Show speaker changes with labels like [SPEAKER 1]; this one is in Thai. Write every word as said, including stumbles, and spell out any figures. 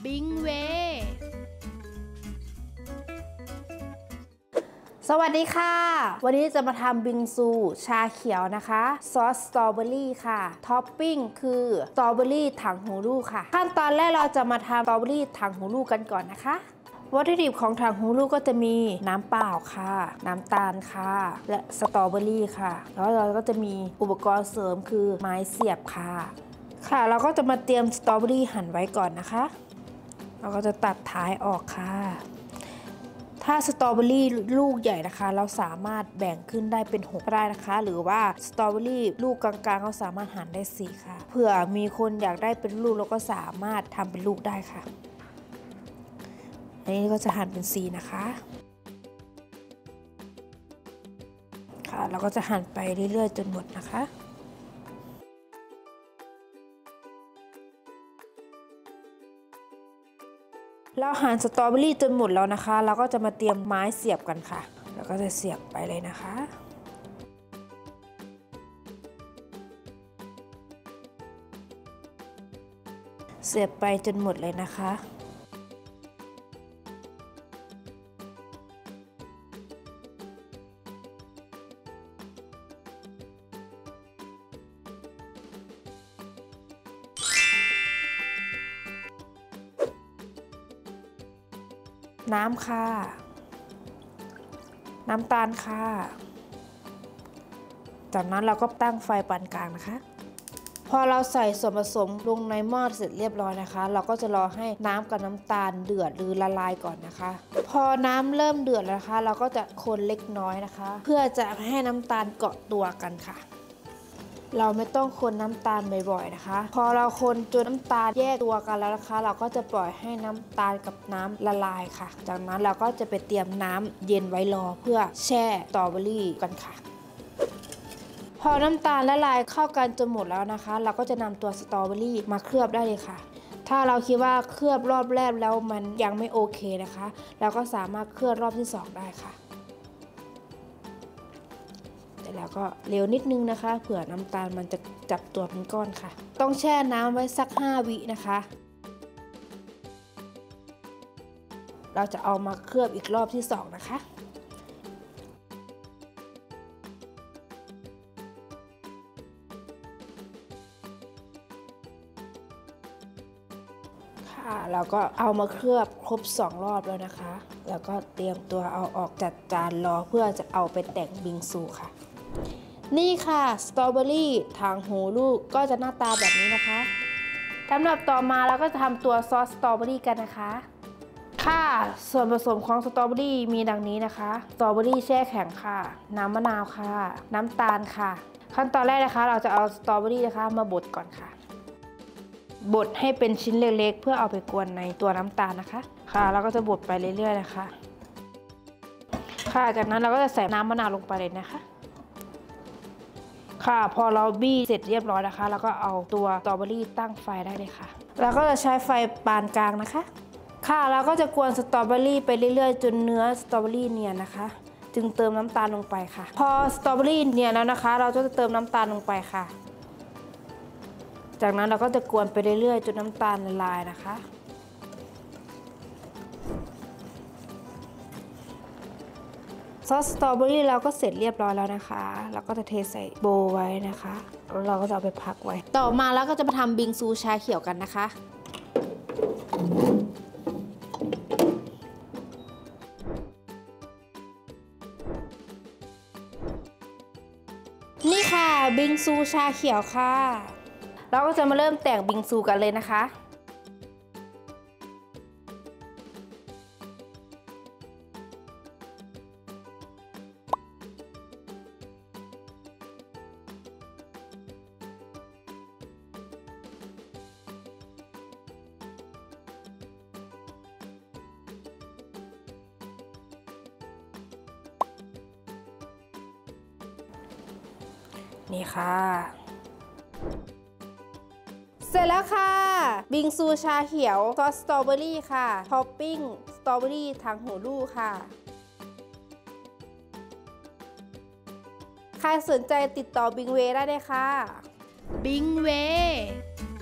[SPEAKER 1] บิงเวสวัสดีค่ะวันนี้จะมาทำบิงซูชาเขียวนะคะซอสสตรอเบอรี่ค่ะท็อปปิ้งคือสตรอเบอรี่ถังหูลูกค่ะขั้นตอนแรกเราจะมาทำสตรอเบอรี่ถังหูลูกกันก่อนนะคะวัตถุดิบของถังหูลูกก็จะมีน้ำเปล่าค่ะน้ำตาลค่ะและสตรอเบอรี่ค่ะแล้วเราก็จะมีอุปกรณ์เสริมคือไม้เสียบค่ะค่ะเราก็จะมาเตรียมสตรอเบอรี่หั่นไว้ก่อนนะคะเราก็จะตัดท้ายออกค่ะถ้าสตรอเบอรี่ลูกใหญ่นะคะเราสามารถแบ่งขึ้นได้เป็นหกได้นะคะหรือว่าสตรอเบอรี่ลูกกลางๆเราสามารถหั่นได้สี่ค่ะเผื่อมีคนอยากได้เป็นลูกเราก็สามารถทำเป็นลูกได้ค่ะอันนี้ก็จะหั่นเป็นสี่นะคะค่ะเราก็จะหั่นไปเรื่อยๆจนหมดนะคะเราหั่นสตรอเบอรี่จนหมดแล้วนะคะเราก็จะมาเตรียมไม้เสียบกันค่ะแล้วก็จะเสียบไปเลยนะคะเสียบไปจนหมดเลยนะคะน้ำค่ะน้ำตาลค่ะจากนั้นเราก็ตั้งไฟปานกลางนะคะพอเราใส่ส่วนผสมลงในหม้อเสร็จเรียบร้อยนะคะเราก็จะรอให้น้ำกับน้ำตาลเดือดหรือละลายก่อนนะคะพอน้ำเริ่มเดือดแล้วนะคะเราก็จะคนเล็กน้อยนะคะเพื่อจะให้น้ำตาลเกาะตัวกันค่ะเราไม่ต้องคนน้ำตาลบ่อยๆนะคะพอเราคนจนน้ำตาลแยกตัวกันแล้วนะคะเราก็จะปล่อยให้น้ำตาลกับน้ำละลายค่ะจากนั้นเราก็จะไปเตรียมน้ำเย็นไว้รอเพื่อแช่สตรอเบอรี่กันค่ะพอน้ำตาลละลายเข้ากันจนหมดแล้วนะคะเราก็จะนำตัวสตรอเบอรี่มาเคลือบได้เลยค่ะถ้าเราคิดว่าเคลือบรอบแรกแล้วมันยังไม่โอเคนะคะเราก็สามารถเคลือบรอบที่สองได้ค่ะแล้วก็เร็วนิดนึงนะคะเผื่อน้ำตาลมันจะจับตัวเป็นก้อนค่ะต้องแช่น้ำไว้สักห้าวินะคะเราจะเอามาเคลือบอีกรอบที่สองนะคะค่ะเราก็เอามาเคลือบครบสองรอบแล้วนะคะแล้วก็เตรียมตัวเอาออกจัดจานรอเพื่อจะเอาไปแต่งบิงซูค่ะนี่ค่ะสตรอเบอรี่ทางหูลูกก็จะหน้าตาแบบนี้นะคะลำดับต่อมาเราก็จะทำตัวซอสสตรอเบอรี่กันนะคะค่ะส่วนผสมของสตรอเบอรี่มีดังนี้นะคะสตรอเบอรี่แช่แข็งค่ะน้ำมะนาวค่ะน้ำตาลค่ะขั้นตอนแรกนะคะเราจะเอาสตรอเบอรี่นะคะมาบดก่อนค่ะบดให้เป็นชิ้นเล็กๆเพื่อเอาไปกวนในตัวน้ำตาลนะคะค่ะเราก็จะบดไปเรื่อยๆนะคะค่ะจากนั้นเราก็จะใส่น้ำมะนาวลงไปเลยนะคะค่ะพอเราบี้เสร็จเรียบร้อยนะคะแล้วก็เอาตัวสตรอเบอรี่ตั้งไฟได้เลยค่ะเราก็จะใช้ไฟปานกลางนะคะค่ะเราก็จะกวนสตรอเบอรี่ไปเรื่อยๆจนเนื้อสตรอเบอรี่เนียนนะคะจึงเติมน้ำตาลลงไปค่ะพอสตรอเบอรี่เนียนแล้วนะคะเราก็จะเติมน้ำตาลลงไปค่ะจากนั้นเราก็จะกวนไปเรื่อยๆจนน้ำตาลละลายนะคะซอสสตรอเบอรี่เราก็เสร็จเรียบร้อยแล้วนะคะเราก็จะเทใส่โบว์ไว้นะคะแล้วเราก็จะเอาไปพักไว้ต่อมาแล้วก็จะมาทำบิงซูชาเขียวกันนะคะนี่ค่ะบิงซูชาเขียวค่ะเราก็จะมาเริ่มแต่งบิงซูกันเลยนะคะนี่ค่ะเสร็จแล้วค่ะบิงซูชาเขียวซอสสตรอเบอรี่ค่ะท็อปปิ้งสตรอเบอรี่ทางหูลูกค่ะ ใครสนใจติดต่อบิงเวได้เลยค่ะบิงเว